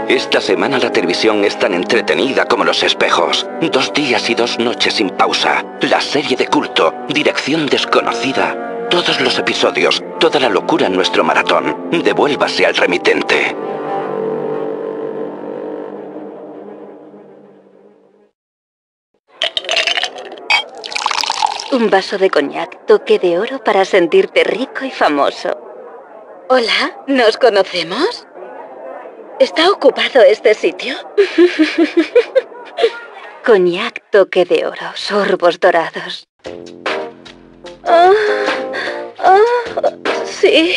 Esta semana la televisión es tan entretenida como los espejos. 2 días y 2 noches sin pausa. La serie de culto, Dirección Desconocida. Todos los episodios, toda la locura en nuestro maratón. Devuélvase al remitente. Un vaso de coñac, toque de oro para sentirte rico y famoso. Hola, ¿nos conocemos? ¿Está ocupado este sitio? Coñac, toque de oro, sorbos dorados. Sí.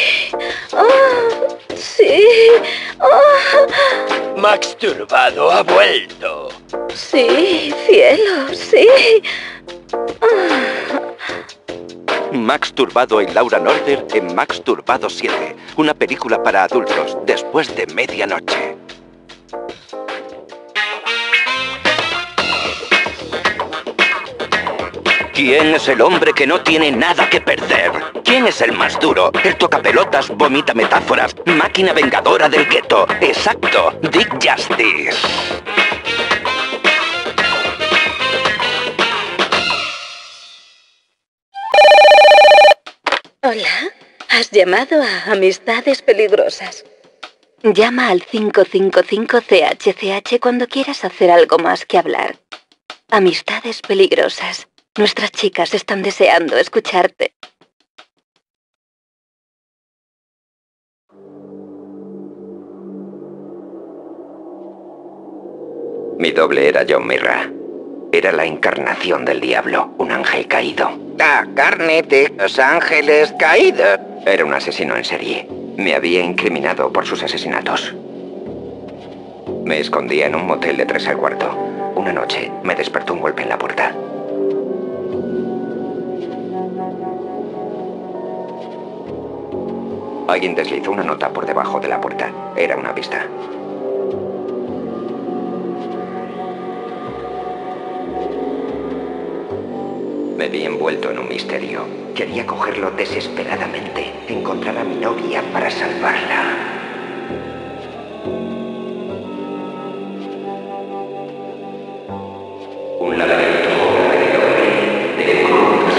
Sí. Max Turbado ha vuelto. Sí, cielo, sí. Max Turbado y Laura Norder en Max Turbado 7. Una película para adultos, después de medianoche. ¿Quién es el hombre que no tiene nada que perder? ¿Quién es el más duro? El tocapelotas vomita metáforas. Máquina vengadora del gueto. Exacto, Dick Justice. Hola, has llamado a Amistades Peligrosas. Llama al 555-CHCH cuando quieras hacer algo más que hablar. Amistades Peligrosas. Nuestras chicas están deseando escucharte. Mi doble era John Mirra. Era la encarnación del diablo, un ángel caído. La carne de los ángeles caídos. Era un asesino en serie. Me había incriminado por sus asesinatos. Me escondía en un motel de 3 al cuarto. Una noche me despertó un golpe en la puerta. Alguien deslizó una nota por debajo de la puerta. Era una pista. Me vi envuelto en un misterio. Quería cogerlo desesperadamente. Encontrar a mi novia para salvarla. Un laberinto de un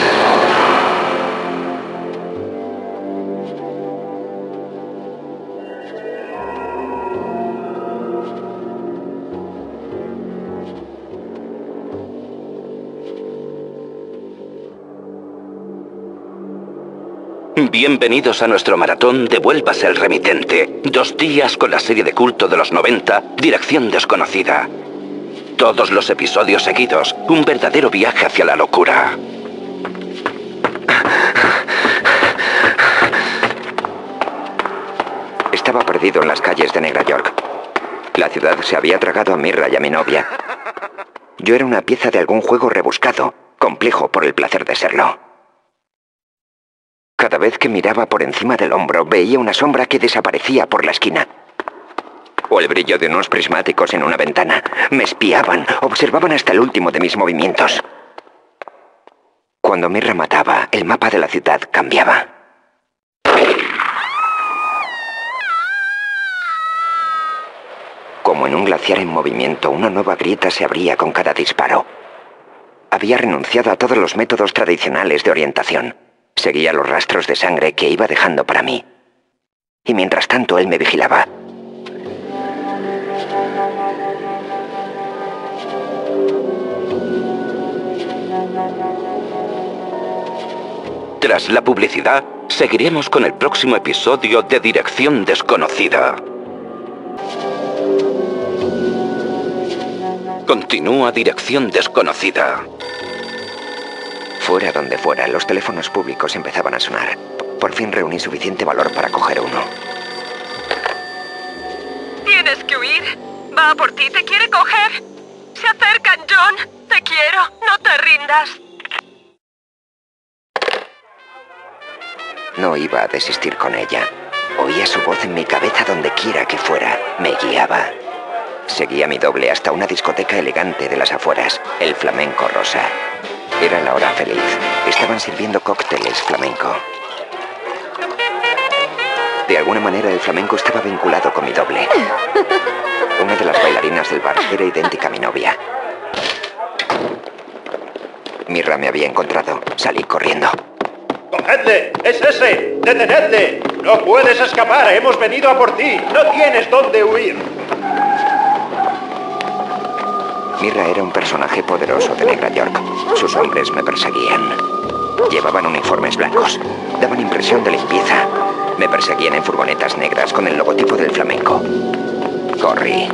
Bienvenidos a nuestro maratón Devuélvase al remitente. 2 días con la serie de culto de los 90, Dirección Desconocida. Todos los episodios seguidos, un verdadero viaje hacia la locura. Estaba perdido en las calles de Negra York. La ciudad se había tragado a Mirra y a mi novia. Yo era una pieza de algún juego rebuscado, complejo por el placer de serlo. Cada vez que miraba por encima del hombro, veía una sombra que desaparecía por la esquina. O el brillo de unos prismáticos en una ventana. Me espiaban, observaban hasta el último de mis movimientos. Cuando Mirra mataba, el mapa de la ciudad cambiaba. Como en un glaciar en movimiento, una nueva grieta se abría con cada disparo. Había renunciado a todos los métodos tradicionales de orientación. Seguía los rastros de sangre que iba dejando para mí. Y mientras tanto, él me vigilaba. Tras la publicidad, seguiremos con el próximo episodio de Dirección Desconocida. Continúa Dirección Desconocida. Fuera donde fuera, los teléfonos públicos empezaban a sonar. Por fin reuní suficiente valor para coger uno. Tienes que huir. Va a por ti, te quiere coger. Se acercan, John. Te quiero, no te rindas. No iba a desistir con ella. Oía su voz en mi cabeza donde quiera que fuera. Me guiaba. Seguí a mi doble hasta una discoteca elegante de las afueras, el Flamenco Rosa. Era la hora feliz. Estaban sirviendo cócteles flamenco. De alguna manera el flamenco estaba vinculado con mi doble. Una de las bailarinas del bar era idéntica a mi novia. Mirra me había encontrado. Salí corriendo. ¡Cogedle! ¡Es ese! ¡Detenedle! ¡No puedes escapar! ¡Hemos venido a por ti! ¡No tienes dónde huir! Mirra era un personaje poderoso de Negra York. Sus hombres me perseguían. Llevaban uniformes blancos. Daban impresión de limpieza. Me perseguían en furgonetas negras con el logotipo del flamenco. Corrí.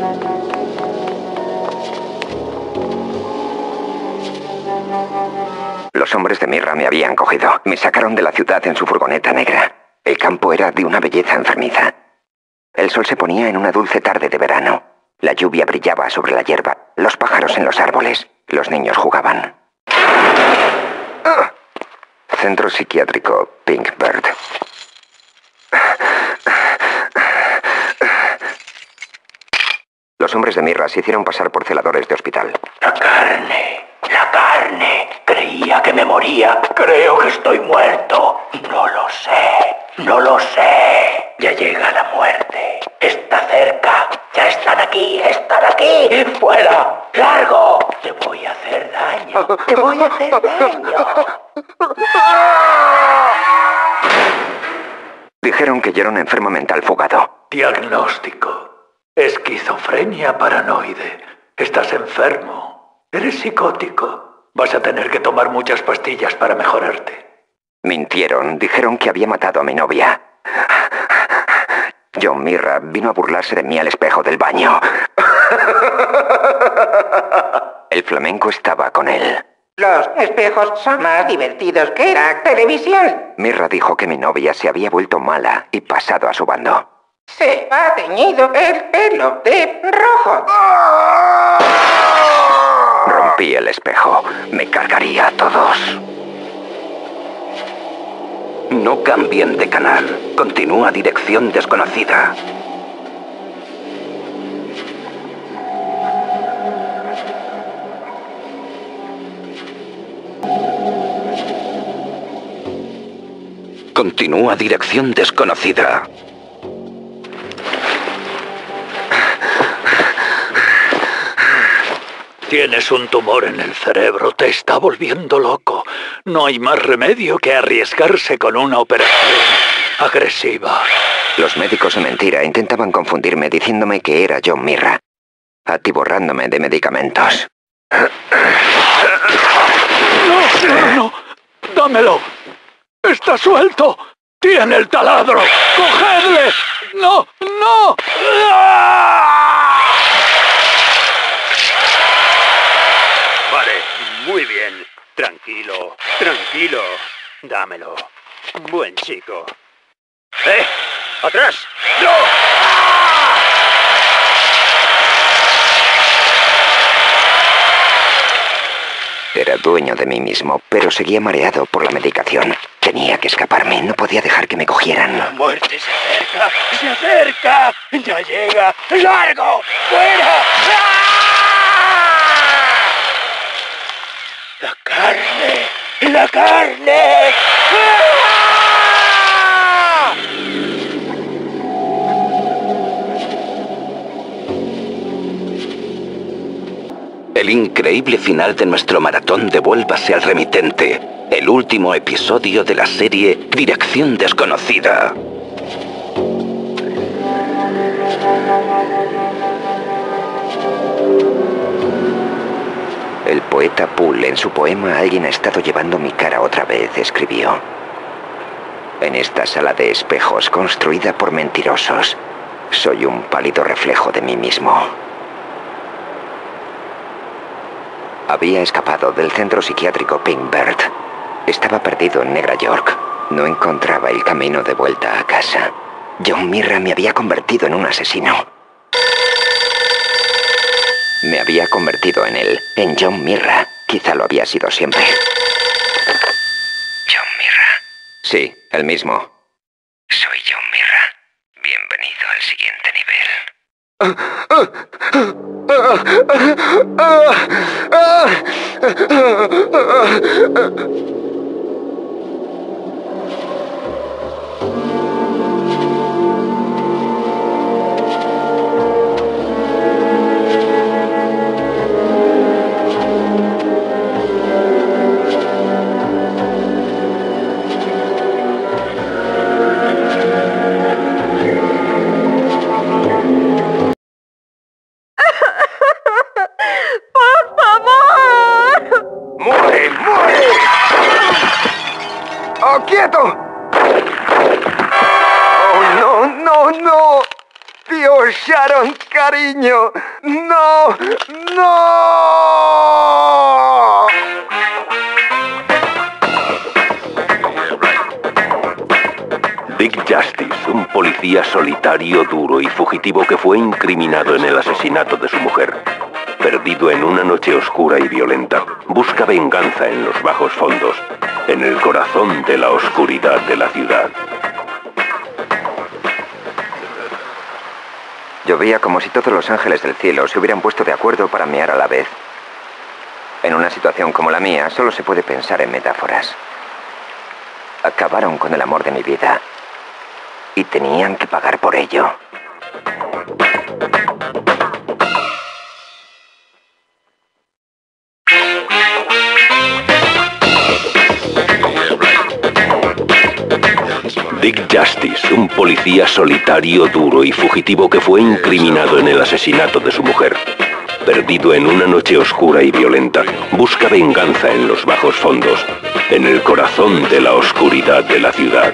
Los hombres de Mirra me habían cogido. Me sacaron de la ciudad en su furgoneta negra. El campo era de una belleza enfermiza. El sol se ponía en una dulce tarde de verano. La lluvia brillaba sobre la hierba, los pájaros en los árboles, los niños jugaban. Centro psiquiátrico Pink Bird. Los hombres de Mirra se hicieron pasar por celadores de hospital. La carne. La carne. Creía que me moría. Creo que estoy muerto. No lo sé. No lo sé. Ya llega la muerte. Está cerca. Ya están aquí. Están aquí. ¡Fuera! ¡Largo! Te voy a hacer daño. Te voy a hacer daño. Dijeron que yo era un enfermo mental fugado. Diagnóstico. Esquizofrenia paranoide. Estás enfermo. Eres psicótico. Vas a tener que tomar muchas pastillas para mejorarte. Mintieron. Dijeron que había matado a mi novia. John Mirra vino a burlarse de mí al espejo del baño. El flamenco estaba con él. Los espejos son más divertidos que la televisión. Mirra dijo que mi novia se había vuelto mala y pasado a su bando. Se ha teñido el pelo de rojo. Rompí el espejo. Me cargaría a todos. No cambien de canal. Continúa Dirección Desconocida. Continúa Dirección Desconocida. Tienes un tumor en el cerebro, te está volviendo loco. No hay más remedio que arriesgarse con una operación agresiva. Los médicos de mentira intentaban confundirme diciéndome que era John Mirra, atiborrándome de medicamentos. No, dámelo. Está suelto. Tiene el taladro. ¡Cogedle! No. Vale, muy bien. Tranquilo. Dámelo. Buen chico. ¡Atrás! ¡No! Era dueño de mí mismo, pero seguía mareado por la medicación. Tenía que escaparme, no podía dejar que me cogieran. La muerte se acerca. Ya llega. ¡Largo! ¡Fuera! ¡La carne! El increíble final de nuestro maratón Devuélvase al remitente. El último episodio de la serie Dirección Desconocida. El poeta Poole, en su poema Alguien ha estado llevando mi cara otra vez, escribió: en esta sala de espejos construida por mentirosos, soy un pálido reflejo de mí mismo. Había escapado del centro psiquiátrico Pink Bird. Estaba perdido en Negra York. No encontraba el camino de vuelta a casa. John Mirra me había convertido en un asesino. Me había convertido en él, en John Mirra. Quizá lo había sido siempre. ¿John Mirra? Sí, el mismo. Soy John Mirra. Bienvenido al siguiente nivel. ¡No, quieto! ¡Oh, no, no, no! ¡Dios, Sharon, cariño! ¡No, no! Dick Justice, un policía solitario, duro y fugitivo que fue incriminado en el asesinato de su mujer. Perdido en una noche oscura y violenta, busca venganza en los bajos fondos, en el corazón de la oscuridad de la ciudad. Llovía como si todos los ángeles del cielo se hubieran puesto de acuerdo para mear a la vez. En una situación como la mía, solo se puede pensar en metáforas. Acabaron con el amor de mi vida. Y tenían que pagar por ello. Dick Justice, un policía solitario, duro y fugitivo que fue incriminado en el asesinato de su mujer. Perdido en una noche oscura y violenta, busca venganza en los bajos fondos, en el corazón de la oscuridad de la ciudad.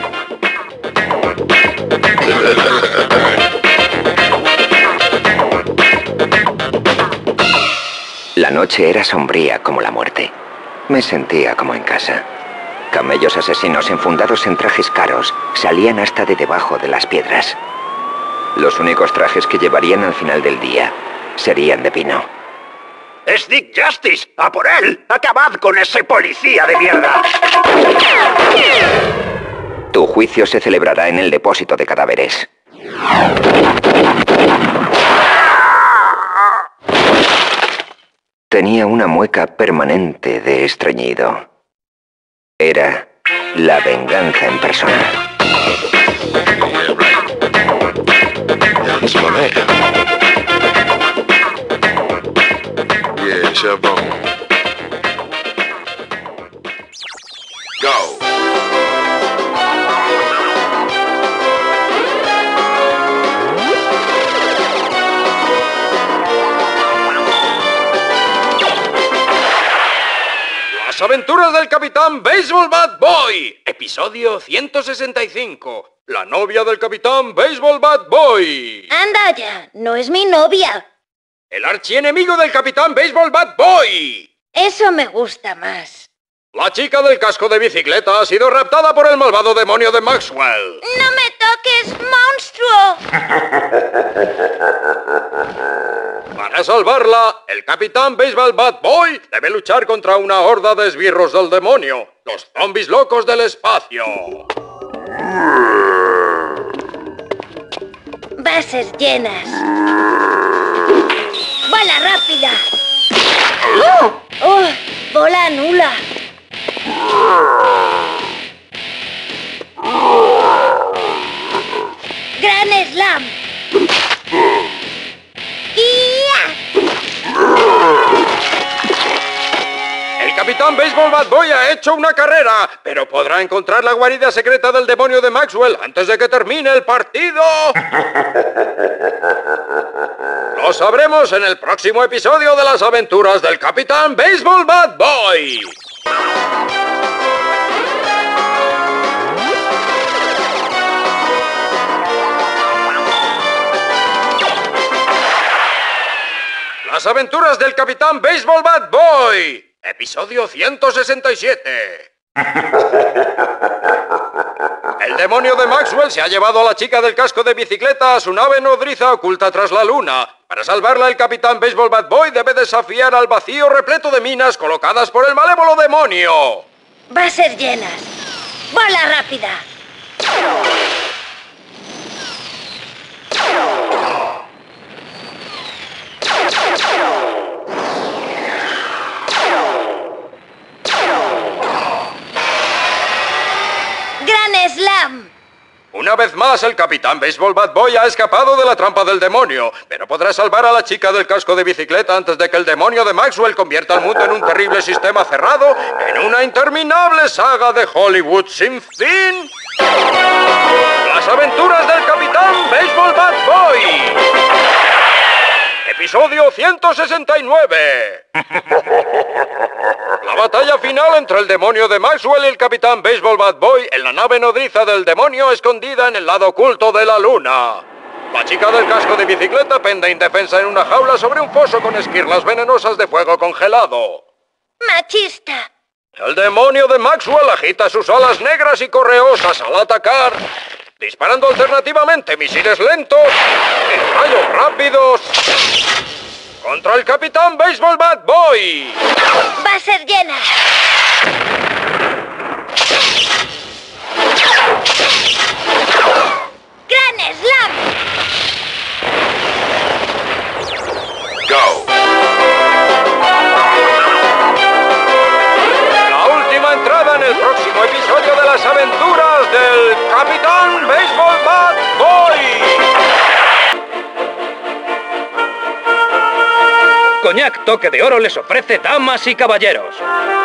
La noche era sombría como la muerte. Me sentía como en casa. Camellos asesinos enfundados en trajes caros salían hasta de debajo de las piedras. Los únicos trajes que llevarían al final del día serían de pino. ¡Es Dick Justice! ¡A por él! ¡Acabad con ese policía de mierda! Tu juicio se celebrará en el depósito de cadáveres. Tenía una mueca permanente de estreñido. Era la venganza en persona. Go. Las aventuras del Capitán Baseball Bat Boy, episodio 165. La novia del Capitán Baseball Bat Boy. Anda ya, no es mi novia. El archienemigo del Capitán Baseball Bat Boy. Eso me gusta más. La chica del casco de bicicleta ha sido raptada por el malvado demonio de Maxwell. ¡No me toques, monstruo! Para salvarla, el Capitán Baseball Bat Boy debe luchar contra una horda de esbirros del demonio, los zombies locos del espacio. Bases llenas. ¡Bola rápida! ¡Oh! ¡Bola nula! ¡Gran Slam! El Capitán Baseball Bat Boy ha hecho una carrera, pero podrá encontrar la guarida secreta del demonio de Maxwell antes de que termine el partido. Lo sabremos en el próximo episodio de las aventuras del Capitán Baseball Bat Boy. Las aventuras del Capitán Baseball Bat Boy, episodio 167. El demonio de Maxwell se ha llevado a la chica del casco de bicicleta a su nave nodriza oculta tras la luna. Para salvarla, el Capitán Baseball Bat Boy debe desafiar al vacío repleto de minas colocadas por el malévolo demonio. Bases llenas. ¡Bola rápida! ¡Gran Slam! Una vez más, el Capitán Baseball Bat Boy ha escapado de la trampa del demonio, pero podrá salvar a la chica del casco de bicicleta antes de que el demonio de Maxwell convierta al mundo en un terrible sistema cerrado, en una interminable saga de Hollywood sin fin. Las aventuras del Capitán Baseball Bat Boy. Episodio 169. La batalla final entre el demonio de Maxwell y el Capitán Baseball Bad Boy en la nave nodriza del demonio escondida en el lado oculto de la luna. La chica del casco de bicicleta pende indefensa en una jaula sobre un foso con esquirlas venenosas de fuego congelado. ¡Machista! El demonio de Maxwell agita sus alas negras y correosas al atacar, disparando alternativamente misiles lentos y rayos rápidos contra el Capitán Baseball Bad Boy. ¡Va a ser llena! ¡Gran Slam! Go. La última entrada en el próximo episodio de las aventuras del Capitán Baseball Bad Boy. Coñac Toque de Oro les ofrece damas y caballeros.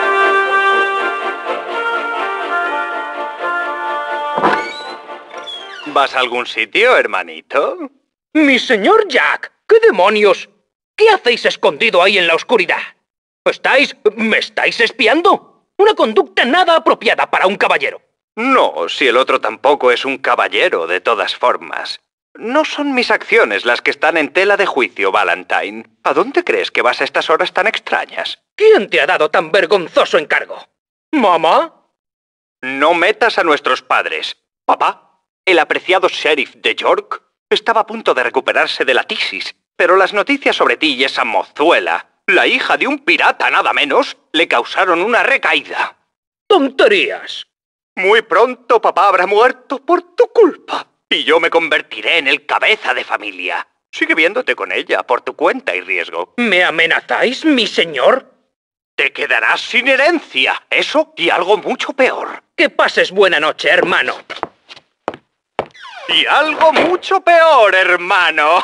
¿Vas a algún sitio, hermanito? Mi señor Jack, ¿qué demonios? ¿Qué hacéis escondido ahí en la oscuridad? ¿Me estáis espiando? Una conducta nada apropiada para un caballero. No, si el otro tampoco es un caballero, de todas formas. No son mis acciones las que están en tela de juicio, Valentine. ¿A dónde crees que vas a estas horas tan extrañas? ¿Quién te ha dado tan vergonzoso encargo? ¿Mamá? No metas a nuestros padres. Papá, el apreciado sheriff de York estaba a punto de recuperarse de la tisis, pero las noticias sobre ti y esa mozuela, la hija de un pirata nada menos, le causaron una recaída. ¡Tonterías! Muy pronto papá habrá muerto por tu culpa. Y yo me convertiré en el cabeza de familia. Sigue viéndote con ella, por tu cuenta y riesgo. ¿Me amenazáis, mi señor? Te quedarás sin herencia. Eso y algo mucho peor. Que pases buena noche, hermano. Y algo mucho peor, hermano.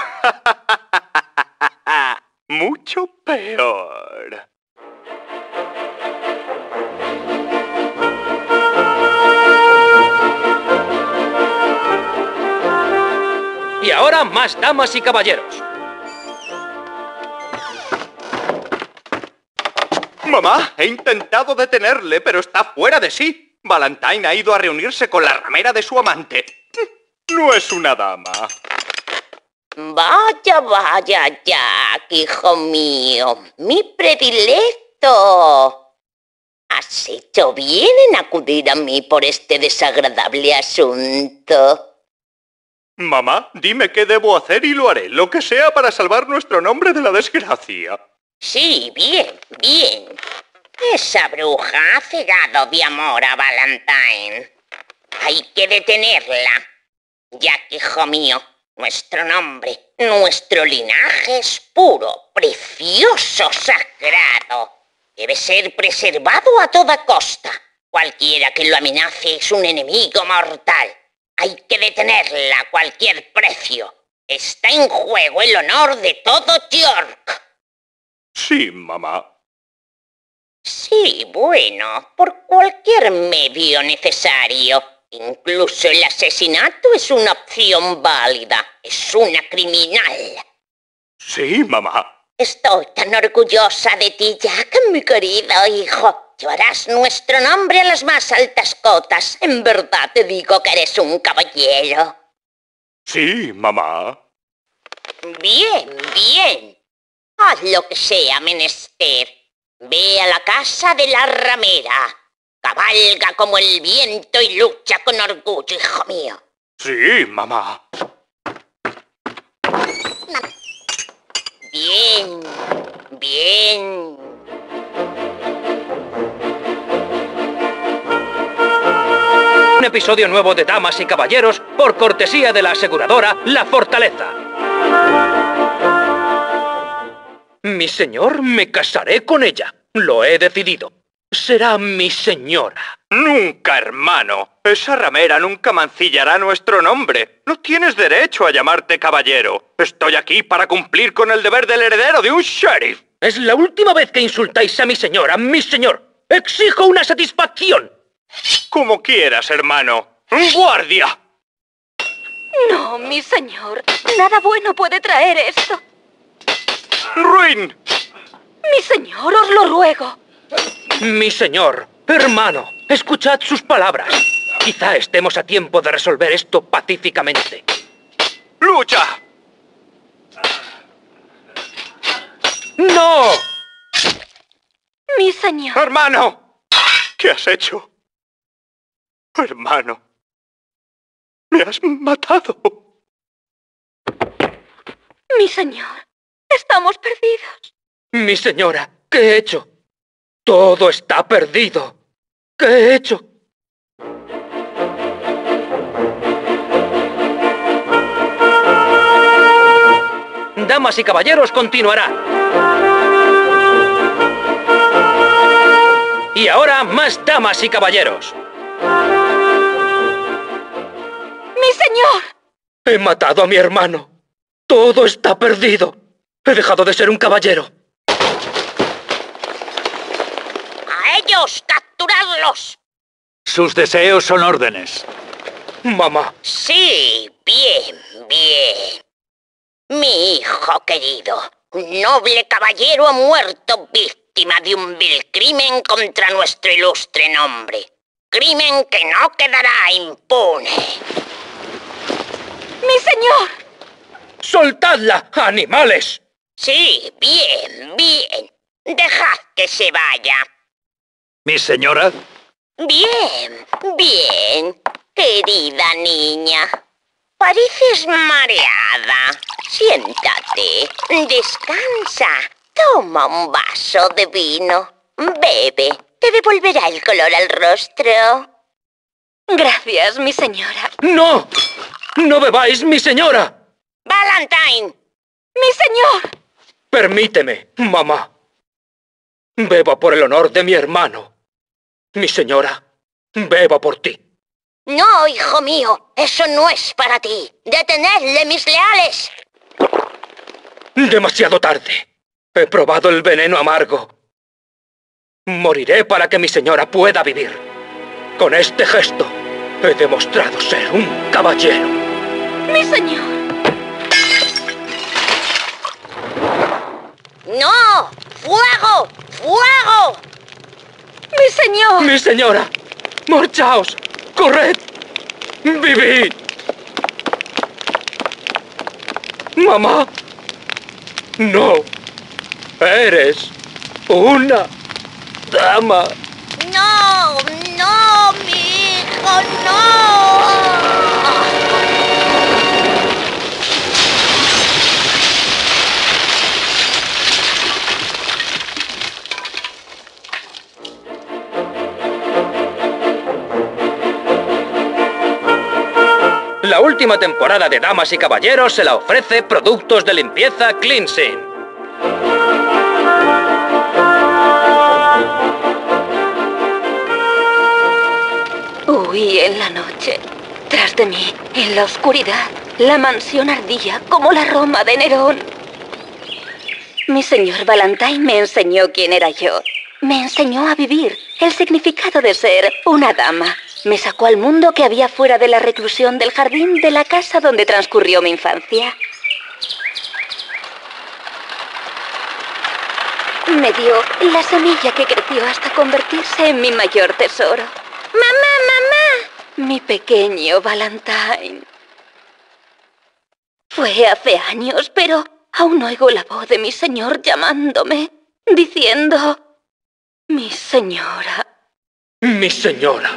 Mucho peor. Y ahora más damas y caballeros. Mamá, he intentado detenerle, pero está fuera de sí. Valentine ha ido a reunirse con la ramera de su amante. No es una dama. Vaya, vaya, Jack, hijo mío. Mi predilecto. Has hecho bien en acudir a mí por este desagradable asunto. Mamá, dime qué debo hacer y lo haré, lo que sea para salvar nuestro nombre de la desgracia. Sí, bien, bien. Esa bruja ha cegado de amor a Valentine. Hay que detenerla. Jack, hijo mío, nuestro nombre, nuestro linaje es puro, precioso, sagrado. Debe ser preservado a toda costa. Cualquiera que lo amenace es un enemigo mortal. Hay que detenerla a cualquier precio. Está en juego el honor de todo York. Sí, mamá. Sí, bueno, por cualquier medio necesario. Incluso el asesinato es una opción válida. Es una criminal. Sí, mamá. Estoy tan orgullosa de ti, Jack, mi querido hijo. Llevarás nuestro nombre a las más altas cotas. En verdad te digo que eres un caballero. Sí, mamá. Bien, bien. Haz lo que sea menester. Ve a la casa de la ramera. Cabalga como el viento y lucha con orgullo, hijo mío. Sí, mamá. Bien, bien. Un episodio nuevo de Damas y Caballeros por cortesía de la aseguradora La Fortaleza. Mi señor, me casaré con ella. Lo he decidido. Será mi señora. Nunca, hermano. Esa ramera nunca mancillará nuestro nombre. No tienes derecho a llamarte caballero. Estoy aquí para cumplir con el deber del heredero de un sheriff. Es la última vez que insultáis a mi señora, mi señor. Exijo una satisfacción. Como quieras, hermano. ¡Un guardia! No, mi señor. Nada bueno puede traer esto. ¡Ruin! Mi señor, os lo ruego. Mi señor, hermano, escuchad sus palabras. Quizá estemos a tiempo de resolver esto pacíficamente. ¡Lucha! ¡No! Mi señor. ¡Hermano! ¿Qué has hecho? Hermano. Me has matado. Mi señor. Estamos perdidos. Mi señora, ¿qué he hecho? Todo está perdido. ¿Qué he hecho? Damas y caballeros, continuará. Y ahora, más damas y caballeros. ¡Mi señor! He matado a mi hermano. Todo está perdido. He dejado de ser un caballero. ¡A ellos! ¡Capturadlos! Sus deseos son órdenes. Mamá. Sí, bien, bien. Mi hijo querido, un noble caballero ha muerto víctima de un vil crimen contra nuestro ilustre nombre. Crimen que no quedará impune. ¡Mi señor! ¡Soltadla, animales! Sí, bien, bien. Dejad que se vaya. ¿Mi señora? Bien, bien. Querida niña, pareces mareada. Siéntate, descansa. Toma un vaso de vino. Bebe, te devolverá el color al rostro. Gracias, mi señora. ¡No! ¡No bebáis, mi señora! ¡Valentine! ¡Mi señor! Permíteme, mamá. Bebo por el honor de mi hermano. Mi señora, bebo por ti. No, hijo mío, eso no es para ti. Detenedle, mis leales. Demasiado tarde. He probado el veneno amargo. Moriré para que mi señora pueda vivir. Con este gesto he demostrado ser un caballero. ¡Mi señor! ¡No! ¡Fuego! ¡Fuego! ¡Mi señor! ¡Mi señora! ¡Marchaos! ¡Corred! ¡Vivid! ¡Mamá! ¡No! ¡Eres una dama! ¡No! ¡No, mi hijo! ¡No! La última temporada de Damas y Caballeros se la ofrece Productos de Limpieza Cleansing. Huí en la noche. Tras de mí, en la oscuridad, la mansión ardía como la Roma de Nerón. Mi señor Valentine me enseñó quién era yo. Me enseñó a vivir, el significado de ser una dama. Me sacó al mundo que había fuera de la reclusión del jardín de la casa donde transcurrió mi infancia. Me dio la semilla que creció hasta convertirse en mi mayor tesoro. ¡Mamá, mamá! Mi pequeño Valentine. Fue hace años, pero aún oigo la voz de mi señor llamándome, diciendo... Mi señora. Mi señora.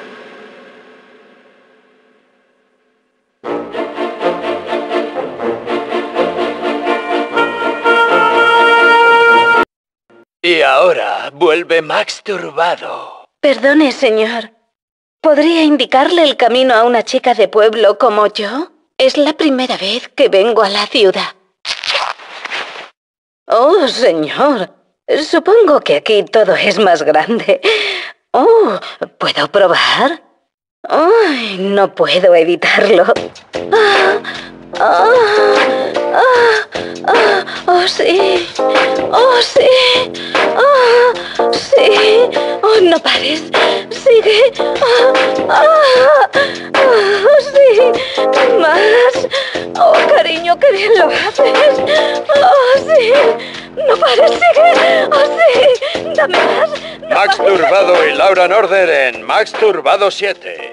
Y ahora vuelve Max turbado. Perdone, señor. ¿Podría indicarle el camino a una chica de pueblo como yo? Es la primera vez que vengo a la ciudad. Oh, señor. Supongo que aquí todo es más grande. Oh, ¿puedo probar? Ay, no puedo evitarlo. Oh, sí. Oh, sí. Oh, sí. Oh, no pares. Sigue. Oh, sí. Más. Oh, cariño, qué bien lo haces. Oh, sí. No Dame más. Max Turbado y Laura Norder en Max Turbado 7.